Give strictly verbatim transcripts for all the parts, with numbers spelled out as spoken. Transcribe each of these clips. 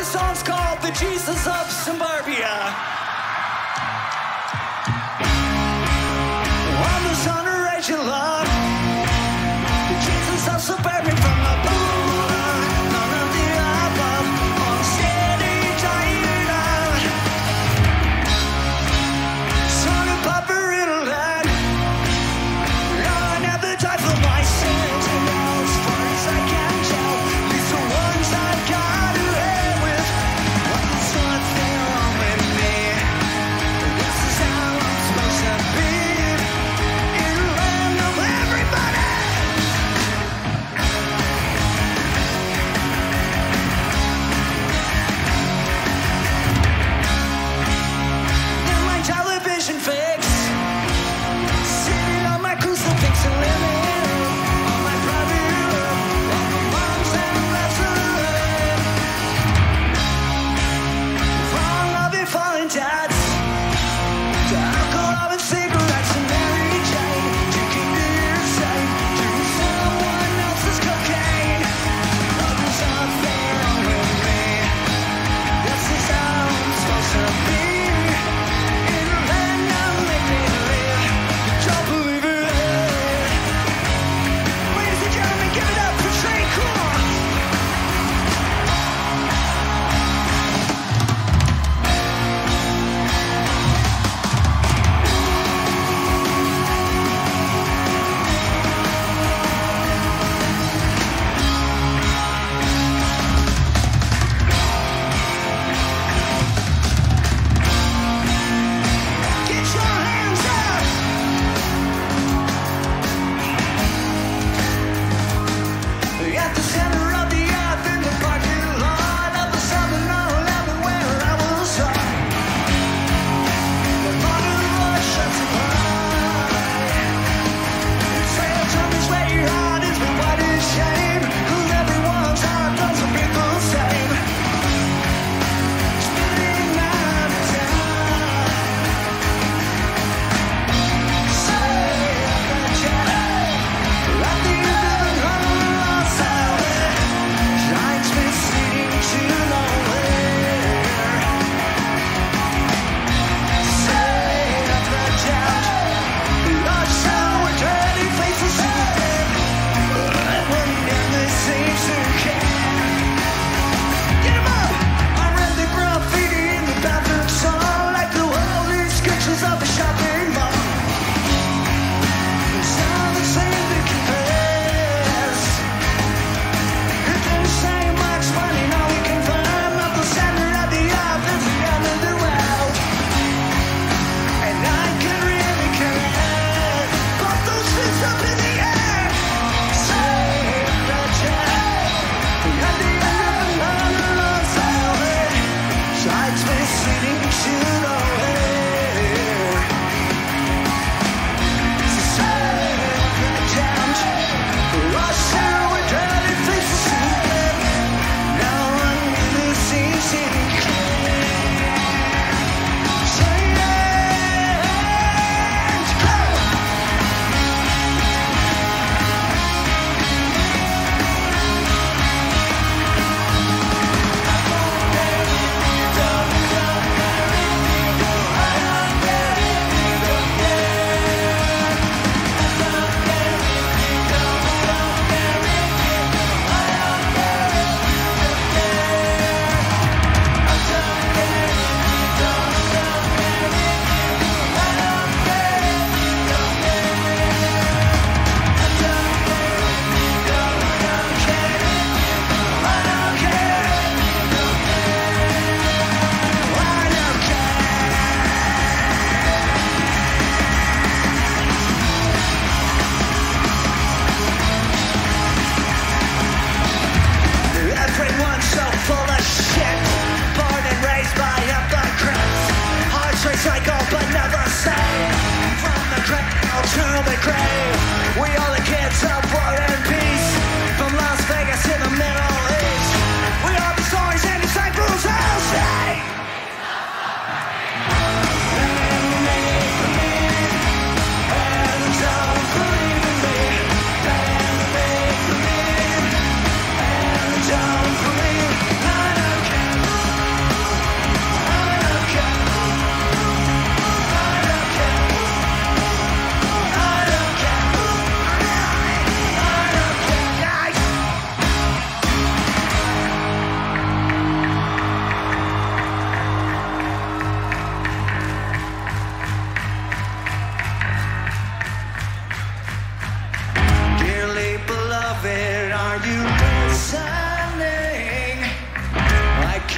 This song's called The Jesus of Suburbia. I'm the son of Rachel Love, the Jesus of Suburbia from the poor, none of the above, on steady diet. Son of Papa Riddle Lad, I never died for my sins, and as far as I can tell, these are ones I've got to hell with. What the son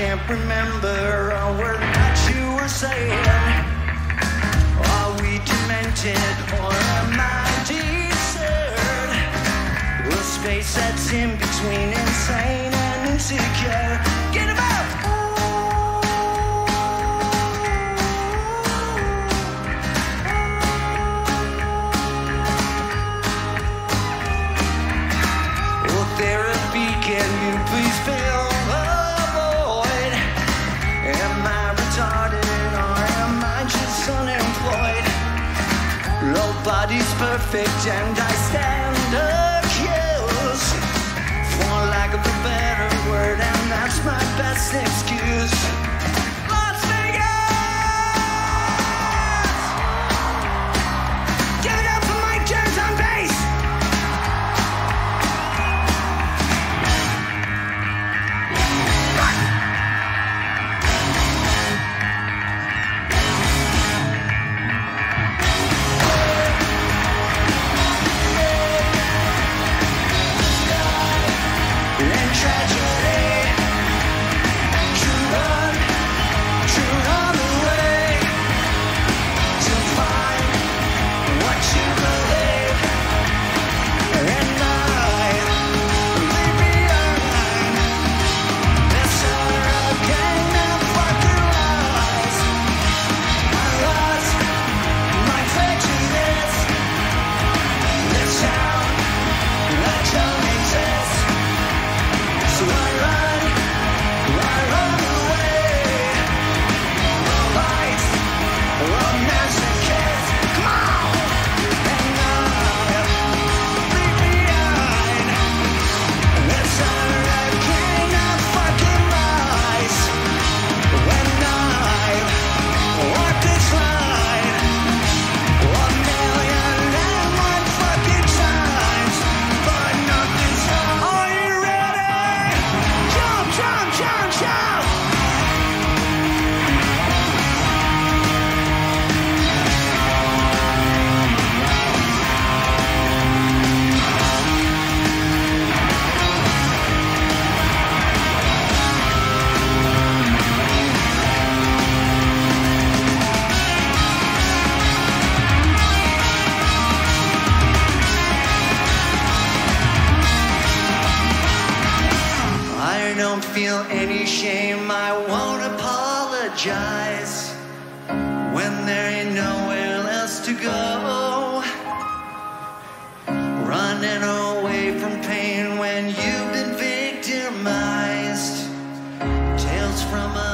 can't remember a word that you were saying. Are we demented or am I deserted? A space that's in between insane and insecure. Get him out! Can you please fill the void? Am I retarded or am I just unemployed? Nobody's perfect and I stand accused, for lack of a better word, and that's my best excuse. Las Vegas! Give it up for Mike Jones on bass! I don't feel any shame, I won't apologize when there ain't nowhere else to go. Running away from pain when you've been victimized. Tales from a